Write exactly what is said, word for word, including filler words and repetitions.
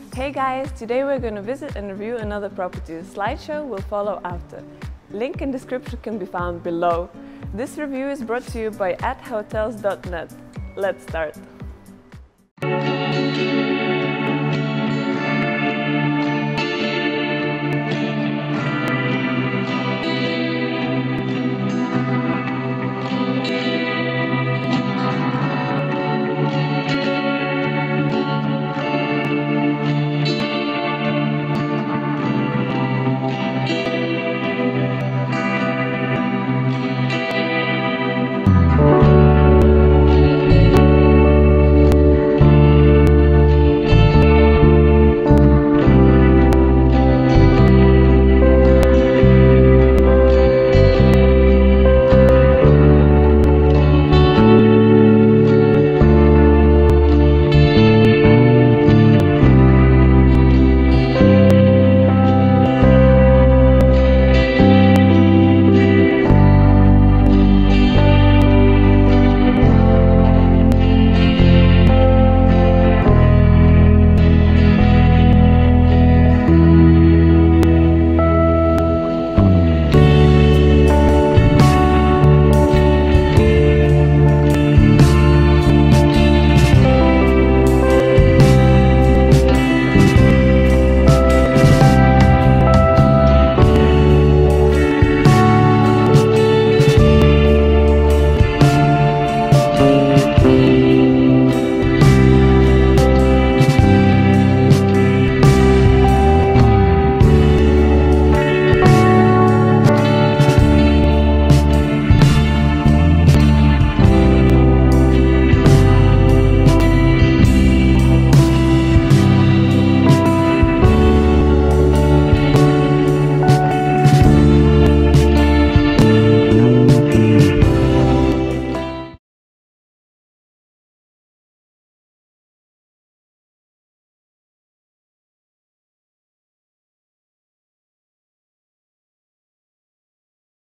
Hey guys, today we're going to visit and review another property. The slideshow will follow after. Link in description can be found below. This review is brought to you by art hotels dot net. Let's start.